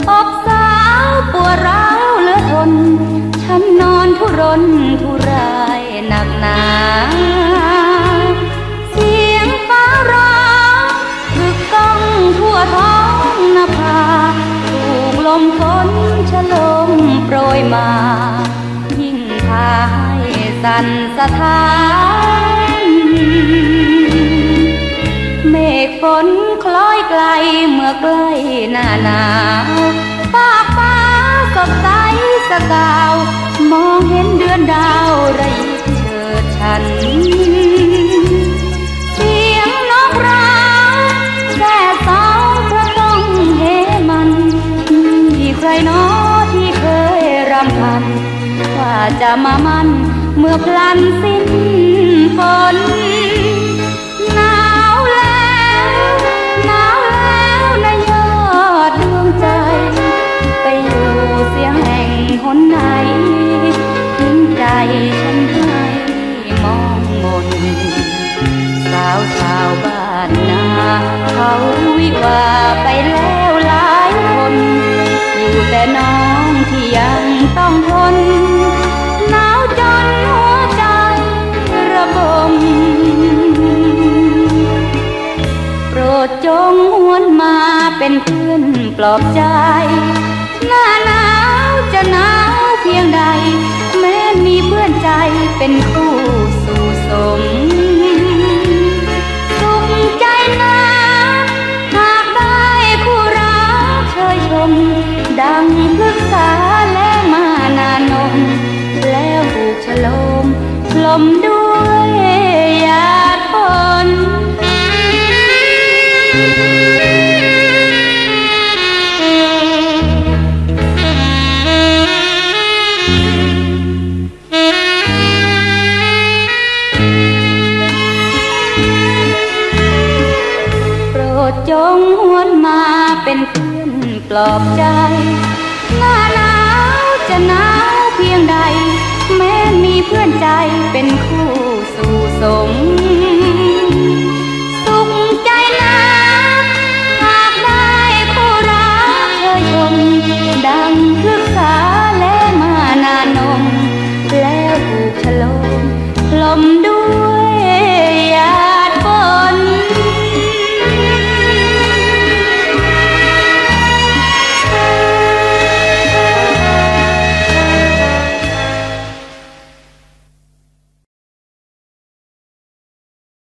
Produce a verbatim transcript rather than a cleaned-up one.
อกสาวปวดร้าวเหลือทนฉันนอนทุรนทุรายหนักหนาเสียงฟ้าร้องรึกก้องทั่วท้องนภาถูกลมฝนฉลมโปรยมายิ่งพาให้สั่นสะท้านเมฆฝนคล้อยไกลเมื่อใกล้หน้าหนาวฟากฟ้าสดใสสกาวมองเห็นเดือนดาวระยิบเชิดฉันเสียงนกร้องแค่สองพระต้องเฮมันมีใครน้อที่เคยรำพันว่าจะมามันเมื่อพลันสิ้นฝนหนาวแล้วหนาวแล้วนะยอดดวงใจไปอยู่เสียงแห่งหนไหนทิ้งใจฉันให้มองมนสาวชาวบ้านนาเขาวิวาไปแล้วหลายคนอยู่แต่น้องที่ยังต้องทนหนาวจนหัวใจระบมโปรดจงหวนมาเป็นเพื่อนปลอบใจหน้าหนาวจะหนาวเพียงใดแม้มีเพื่อนใจเป็นคู่สู่สมสุขใจนะหากได้คู่รักเชยชมดังพฤกษาและมานานมแล้วถูกฉลมลมด้วยหยาดฝนโปรดจงหวนมาเป็นเพื่อนปลอบใจหน้าหนาวจะหนาวเพียงใดแม้มีเพื่อนใจเป็นคู่สู่สมสุขใจนะหากได้คู่รักเชยชมดังพฤกษาและมานานมแล้วถูกฉลมลมดู